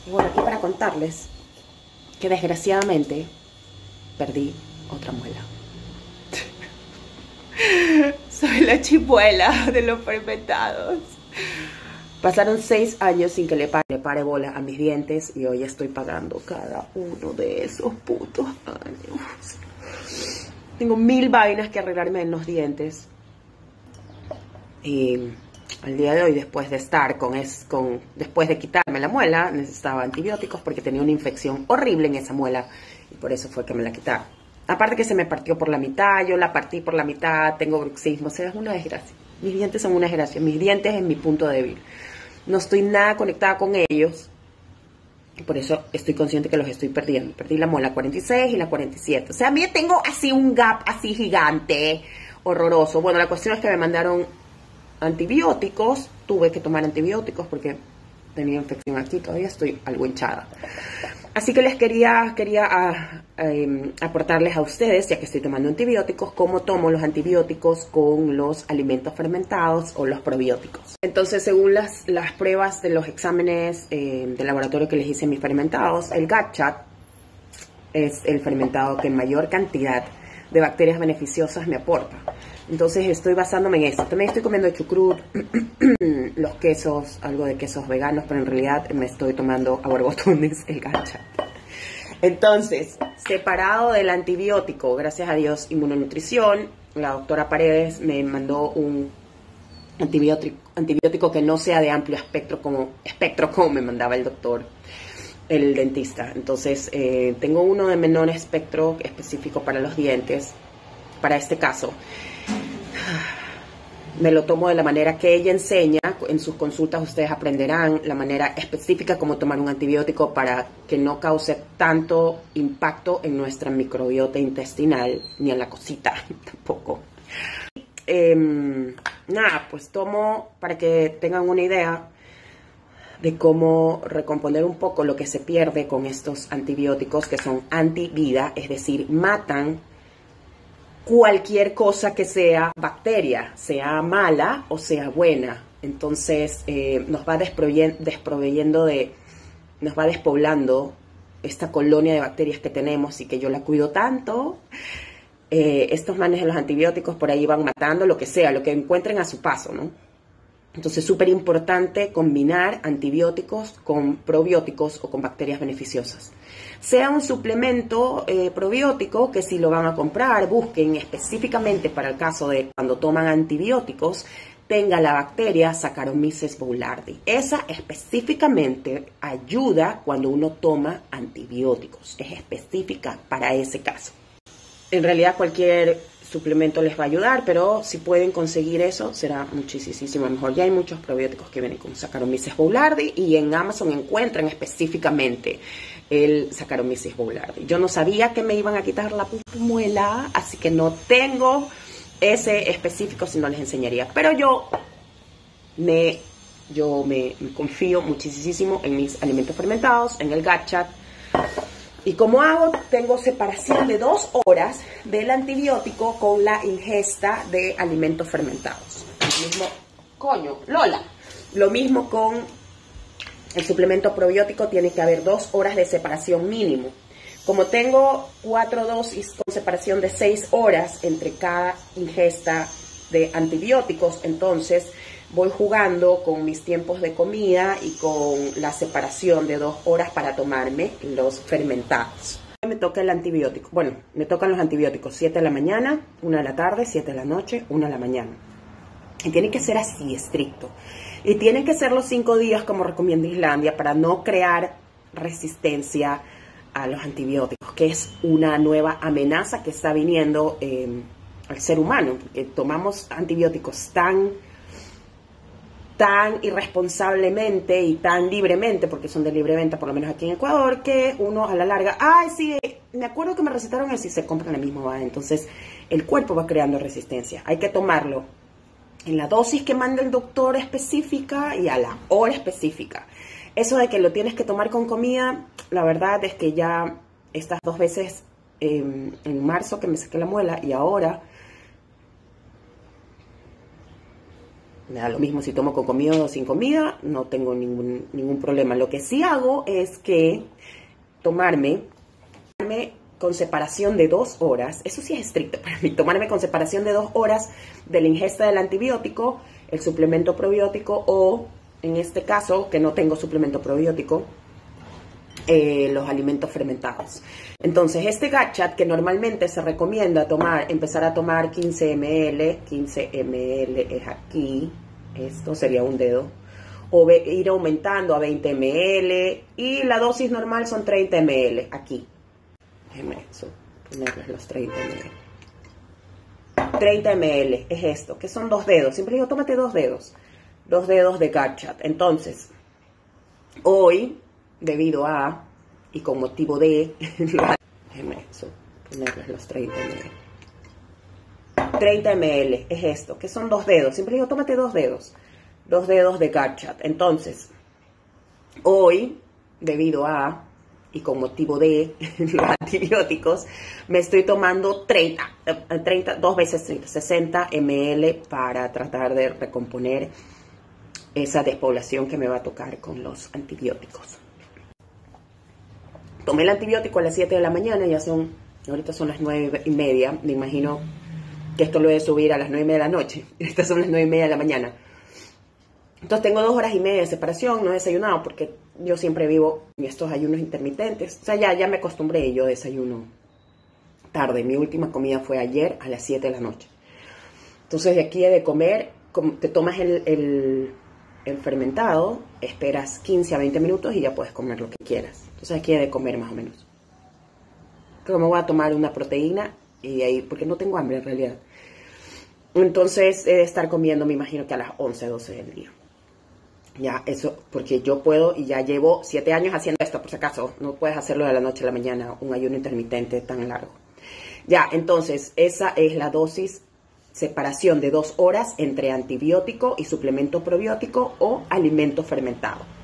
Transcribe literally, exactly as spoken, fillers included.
Bueno, aquí para contarles que desgraciadamente perdí otra muela. Soy la chimuela de los fermentados. Pasaron seis años sin que le pare, le pare bola a mis dientes y hoy estoy pagando cada uno de esos putos años. Tengo mil vainas que arreglarme en los dientes. Y al día de hoy, después de estar con, es, con después de quitarme la muela, necesitaba antibióticos porque tenía una infección horrible en esa muela y por eso fue que me la quitaron. Aparte que se me partió por la mitad, yo la partí por la mitad, tengo bruxismo, o sea, es una desgracia. Mis dientes son una desgracia, mis dientes es mi punto débil. No estoy nada conectada con ellos, y por eso estoy consciente que los estoy perdiendo. Perdí la muela cuarenta y seis y la cuarenta y siete. O sea, a mí tengo así un gap así gigante, horroroso. Bueno, la cuestión es que me mandaron antibióticos, tuve que tomar antibióticos porque tenía infección aquí, todavía estoy algo hinchada. Así que les quería, quería a, eh, aportarles a ustedes, ya que estoy tomando antibióticos, cómo tomo los antibióticos con los alimentos fermentados o los probióticos. Entonces, según las, las pruebas de los exámenes eh, de laboratorio que les hice a mis fermentados, el Gatchat es el fermentado que en mayor cantidad de bacterias beneficiosas me aporta. Entonces estoy basándome en eso. También estoy comiendo chucrut, los quesos, algo de quesos veganos, pero en realidad me estoy tomando a borbotones el Gatchat. Entonces, separado del antibiótico, gracias a Dios, inmunonutrición, la doctora Paredes me mandó un antibiótico, antibiótico que no sea de amplio espectro como, espectro como me mandaba el doctor, el dentista. Entonces, eh, tengo uno de menor espectro específico para los dientes, para este caso. Me lo tomo de la manera que ella enseña. En sus consultas ustedes aprenderán la manera específica como tomar un antibiótico para que no cause tanto impacto en nuestra microbiota intestinal, ni en la cosita tampoco. Eh, nada, pues tomo para que tengan una idea de cómo recomponer un poco lo que se pierde con estos antibióticos que son antivida, es decir, matan cualquier cosa que sea bacteria, sea mala o sea buena. Entonces eh, nos va desproveyendo de, nos va despoblando esta colonia de bacterias que tenemos y que yo la cuido tanto. Eh, estos manes de los antibióticos por ahí van matando lo que sea, lo que encuentren a su paso, ¿no? Entonces es súper importante combinar antibióticos con probióticos o con bacterias beneficiosas. Sea un suplemento eh, probiótico que si lo van a comprar, busquen específicamente para el caso de cuando toman antibióticos, tenga la bacteria Saccharomyces boulardii. Esa específicamente ayuda cuando uno toma antibióticos. Es específica para ese caso. En realidad cualquier suplemento les va a ayudar, pero si pueden conseguir eso será muchísimo mejor. Ya hay muchos probióticos que vienen con Saccharomyces boulardii y en Amazon encuentran específicamente el Saccharomyces boulardii. Yo no sabía que me iban a quitar la muela, así que no tengo ese específico, si no les enseñaría. Pero yo me, yo me, me confío muchísimo en mis alimentos fermentados, en el Gatchat. Y como hago, tengo separación de dos horas del antibiótico con la ingesta de alimentos fermentados. Lo mismo, coño, Lola. Lo mismo con el suplemento probiótico, tiene que haber dos horas de separación mínimo. Como tengo cuatro dosis con separación de seis horas entre cada ingesta de antibióticos, entonces voy jugando con mis tiempos de comida y con la separación de dos horas para tomarme los fermentados. Me toca el antibiótico. Bueno, me tocan los antibióticos siete de la mañana, una de la tarde, siete de la noche, una de la mañana. Y tiene que ser así, estricto. Y tienen que ser los cinco días como recomienda Islandia para no crear resistencia a los antibióticos, que es una nueva amenaza que está viniendo eh, al ser humano, porque tomamos antibióticos tan... tan irresponsablemente y tan libremente, porque son de libre venta, por lo menos aquí en Ecuador, que uno a la larga, ay, sí, me acuerdo que me recetaron eso y se compran la misma va. Entonces, el cuerpo va creando resistencia. Hay que tomarlo en la dosis que manda el doctor específica y a la hora específica. Eso de que lo tienes que tomar con comida, la verdad es que ya estas dos veces, eh, en marzo que me saqué la muela y ahora... Me da lo mismo si tomo con comida o sin comida, no tengo ningún, ningún problema. Lo que sí hago es que tomarme, tomarme con separación de dos horas, eso sí es estricto para mí, tomarme con separación de dos horas de la ingesta del antibiótico, el suplemento probiótico o, en este caso, que no tengo suplemento probiótico, eh, los alimentos fermentados. Entonces, este Gut Chat que normalmente se recomienda tomar, empezar a tomar quince mililitros, quince mililitros es aquí, esto sería un dedo, o ve, ir aumentando a veinte mililitros y la dosis normal son treinta mililitros aquí. Déjenme eso, ponerles los treinta mililitros. treinta mililitros es esto, que son dos dedos. Siempre digo, tómate dos dedos. Dos dedos de Gut Chat. Entonces, hoy, debido a, y con motivo de, déjenme eso, ponerles los treinta mililitros. treinta mililitros es esto, que son dos dedos. Siempre digo, tómate dos dedos. Dos dedos de Gut Chat. Entonces, hoy, debido a, y con motivo de los antibióticos, me estoy tomando treinta, treinta, dos veces treinta, sesenta mililitros para tratar de recomponer esa despoblación que me va a tocar con los antibióticos. Tomé el antibiótico a las siete de la mañana, ya son, ahorita son las nueve y media, me imagino que esto lo voy a subir a las nueve y media de la noche, estas son las nueve y media de la mañana. Entonces tengo dos horas y media de separación, no he desayunado porque yo siempre vivo en estos ayunos intermitentes. O sea, ya, ya me acostumbré, yo desayuno tarde. Mi última comida fue ayer a las siete de la noche. Entonces de aquí de comer, te tomas el, el, el fermentado, esperas quince a veinte minutos y ya puedes comer lo que quieras. Entonces aquí de comer más o menos. Creo que me voy a tomar una proteína y ahí, porque no tengo hambre en realidad. Entonces he de estar comiendo, me imagino que a las once, doce del día. Ya, eso, porque yo puedo y ya llevo siete años haciendo esto, por si acaso. No puedes hacerlo de la noche a la mañana, un ayuno intermitente tan largo. Ya, entonces, esa es la dosis, separación de dos horas entre antibiótico y suplemento probiótico o alimento fermentado.